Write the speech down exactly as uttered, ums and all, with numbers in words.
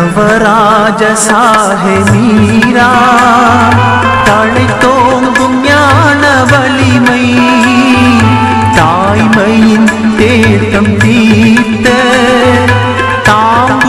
நவராஜ சாஹே மீரா தலை தோங்கும் ஞான வலிமை தாய்மையின் தேட்டம் தீர்த்த தாம்